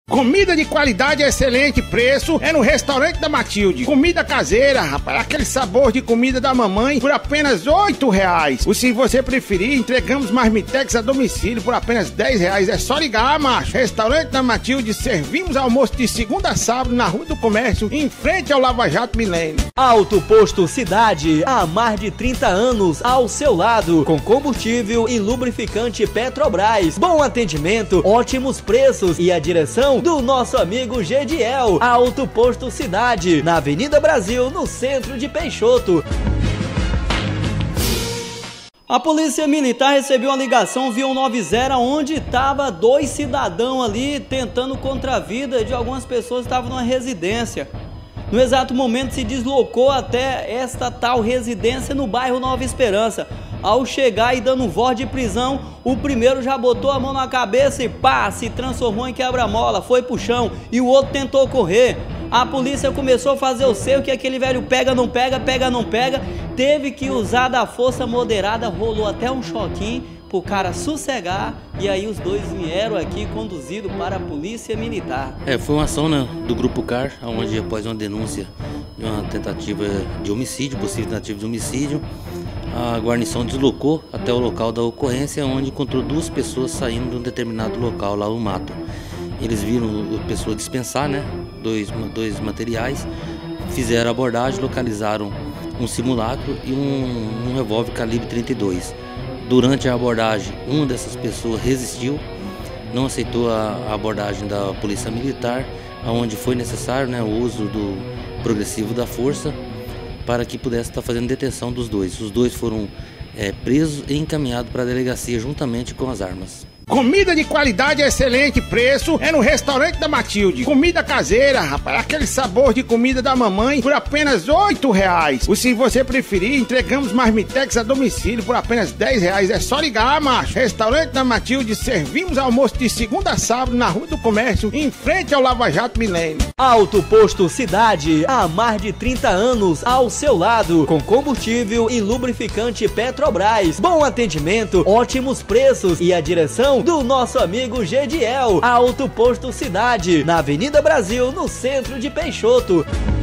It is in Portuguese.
Comida de qualidade, excelente preço, é no restaurante da Matilde. Comida caseira, rapaz, aquele sabor de comida da mamãe por apenas R$8. Ou se você preferir, entregamos marmitex a domicílio por apenas R$10. É só ligar, macho. Restaurante da Matilde, servimos almoço de segunda a sábado na Rua do Comércio, em frente ao Lava Jato Milênio. Alto Posto Cidade, há mais de 30 anos ao seu lado, com combustível e lubrificante Petrobras. Bom atendimento, ótimos preços e a direção do nosso amigo Gediel. Alto Posto Cidade, na Avenida Brasil, no centro de Peixoto. A polícia militar recebeu uma ligação via 190 onde estava dois cidadãos ali tentando contra a vida de algumas pessoas que estavam numa residência. No exato momento se deslocou até esta tal residência no bairro Nova Esperança. Ao chegar e dando voz de prisão, o primeiro já botou a mão na cabeça e pá, se transformou em quebra-mola, foi pro chão e o outro tentou correr. A polícia começou a fazer o seu, que aquele velho pega, não pega, pega, não pega, teve que usar da força moderada, rolou até um choquinho pro cara sossegar e aí os dois vieram aqui conduzidos para a polícia militar. Foi uma ação, né, do Grupo CAR, onde após uma denúncia de uma tentativa de homicídio, possível tentativa de homicídio, a guarnição deslocou até o local da ocorrência, onde encontrou duas pessoas saindo de um determinado local lá no mato. Eles viram a pessoa dispensar, né, dois materiais, fizeram a abordagem, localizaram um simulacro e um revólver calibre 32. Durante a abordagem, uma dessas pessoas resistiu, não aceitou a abordagem da polícia militar, onde foi necessário, né, o uso do progressivo da força para que pudesse estar fazendo detenção dos dois. Os dois foram presos e encaminhados para a delegacia juntamente com as armas. Comida de qualidade, excelente preço, é no restaurante da Matilde. Comida caseira, rapaz, aquele sabor de comida da mamãe por apenas R$8. Ou se você preferir, entregamos marmitex a domicílio por apenas R$10. É só ligar, macho. Restaurante da Matilde, servimos almoço de segunda a sábado na Rua do Comércio, em frente ao Lava Jato Milênio. Alto Posto Cidade, há mais de 30 anos ao seu lado, com combustível e lubrificante Petrobras. Bom atendimento, ótimos preços e a direção do nosso amigo Gediel. Alto Posto Cidade, na Avenida Brasil, no centro de Peixoto.